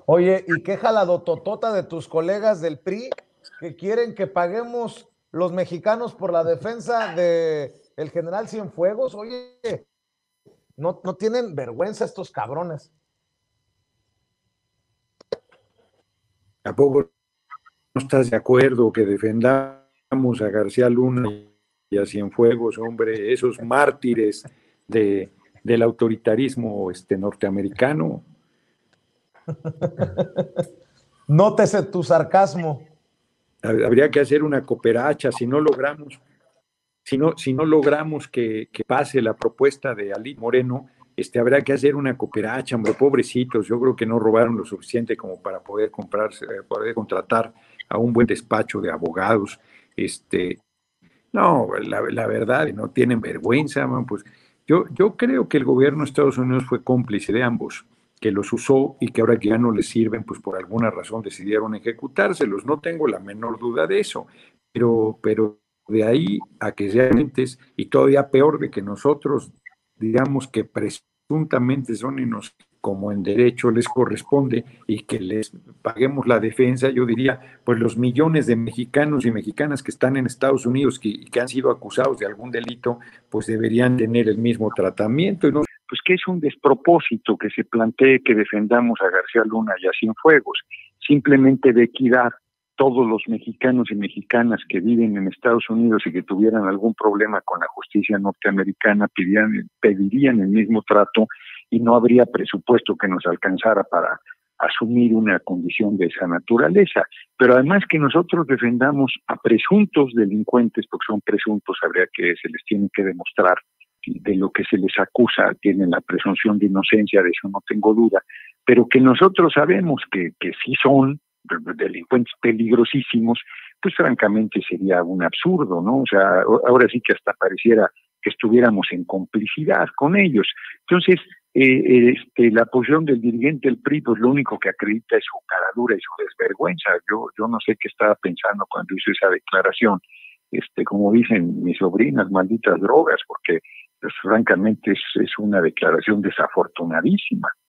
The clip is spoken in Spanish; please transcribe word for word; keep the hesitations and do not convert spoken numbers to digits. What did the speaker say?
Oye, ¿y qué jaladototota de tus colegas del P R I que quieren que paguemos los mexicanos por la defensa de el general Cienfuegos? Oye, no, no tienen vergüenza estos cabrones. ¿A poco no estás de acuerdo que defendamos a García Luna y a Cienfuegos, hombre, esos mártires de, del autoritarismo este, norteamericano? Nótese tu sarcasmo. Habría que hacer una cooperacha si no logramos, si no, si no logramos que, que pase la propuesta de Ali Moreno. Este, habrá que hacer una cooperacha, hombre, pobrecitos. Yo creo que no robaron lo suficiente como para poder comprarse, poder contratar a un buen despacho de abogados. Este, no, la, la verdad, no tienen vergüenza, man, pues yo, yo creo que el gobierno de Estados Unidos fue cómplice de ambos, que los usó y que ahora que ya no les sirven, pues por alguna razón decidieron ejecutárselos. No tengo la menor duda de eso, pero, pero de ahí a que sean entes, y todavía peor de que nosotros, digamos que presuntamente son inocentes, como en derecho les corresponde, y que les paguemos la defensa, yo diría, pues los millones de mexicanos y mexicanas que están en Estados Unidos que, y que han sido acusados de algún delito, pues deberían tener el mismo tratamiento. Y no, pues que es un despropósito que se plantee que defendamos a García Luna y a Cienfuegos, simplemente de equidad. Todos los mexicanos y mexicanas que viven en Estados Unidos y que tuvieran algún problema con la justicia norteamericana pedirían, pedirían el mismo trato, y no habría presupuesto que nos alcanzara para asumir una condición de esa naturaleza. Pero además que nosotros defendamos a presuntos delincuentes, porque son presuntos, habría que se les tiene que demostrar de lo que se les acusa, tienen la presunción de inocencia, de eso no tengo duda, pero que nosotros sabemos que, que sí son delincuentes peligrosísimos, pues francamente sería un absurdo, ¿no? O sea, ahora sí que hasta pareciera que estuviéramos en complicidad con ellos. Entonces, eh, este, la posición del dirigente del P R I, pues lo único que acredita es su caradura y su desvergüenza. Yo, yo no sé qué estaba pensando cuando hizo esa declaración. Este, como dicen mis sobrinas, malditas drogas, porque pues, francamente es, es una declaración desafortunadísima.